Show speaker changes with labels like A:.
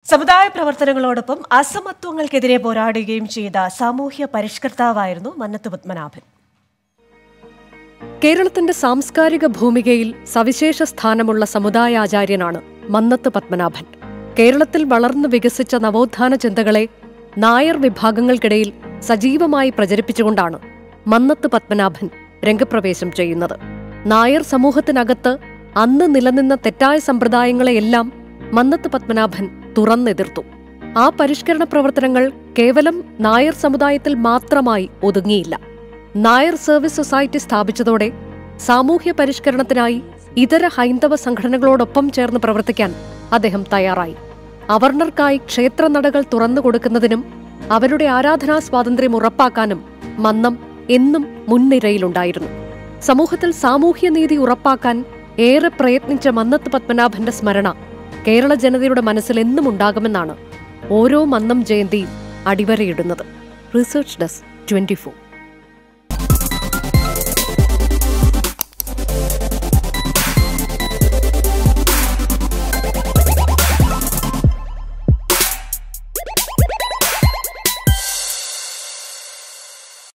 A: സമുദായ പ്രവർത്തനങ്ങളോടൊപ്പം അസമത്വങ്ങൾക്കെതിരെ പോരാടുകയും ചെയ്ത സാമൂഹ്യ പരിഷ്കർത്താവായിരുന്നു മന്നത്ത് പത്മനാഭൻ.
B: കേരളത്തിന്റെ സാംസ്കാരിക ഭൂമികയിൽ സവിശേഷ സ്ഥാനമുള്ള സമുദായാചാര്യനാണ് മന്നത്ത് പത്മനാഭൻ. കേരളത്തിൽ വളർന്നു വികസിച്ച നവോത്ഥാന ചിന്തകളെ നായർ വിഭാഗങ്ങൾക്കിടയിൽ സജീവമായി പ്രചരിപ്പിച്ചുകൊണ്ടാണ് മന്നത്ത് പത്മനാഭൻ രംഗപ്രവേശം ചെയ്യുന്നത്. നായർ സമൂഹത്തിനകത്ത് അന്ന് നിലനിന്ന തെറ്റായ സമ്പ്രദായങ്ങളെയെല്ലാം മന്നത്ത് പത്മനാഭൻ തുറന്നെതിർത്തു. ആ പരിഷ്കരണ പ്രവർത്തനങ്ങൾ കേവലം നായർ സമുദായത്തിൽ മാത്രമായി ഒതുങ്ങിയില്ല. നായർ സർവീസ് സൊസൈറ്റി സ്ഥാപിച്ചതോടെ സാമൂഹ്യ പരിഷ്കരണത്തിനായി ഇതര ഹൈന്ദവ സംഘടനകളോടൊപ്പം ചേർന്ന് പ്രവർത്തിക്കാൻ അദ്ദേഹം തയ്യാറായി. അവർണർക്കായി ക്ഷേത്രനടകൾ തുറന്നുകൊടുക്കുന്നതിനും അവരുടെ ആരാധനാ സ്വാതന്ത്ര്യം ഉറപ്പാക്കാനും മന്നം എന്നും മുൻനിരയിലുണ്ടായിരുന്നു. സമൂഹത്തിൽ സാമൂഹ്യനീതി ഉറപ്പാക്കാൻ ഏറെ പ്രയത്നിച്ച മന്നത്ത് പത്മനാഭന്റെ സ്മരണ കേരള ജനതയുടെ മനസ്സിൽ എന്നും ഉണ്ടാകുമെന്നാണ് ഓരോ മന്നം ജയന്തിയും അടിവരയിടുന്നത്. Research desk 24.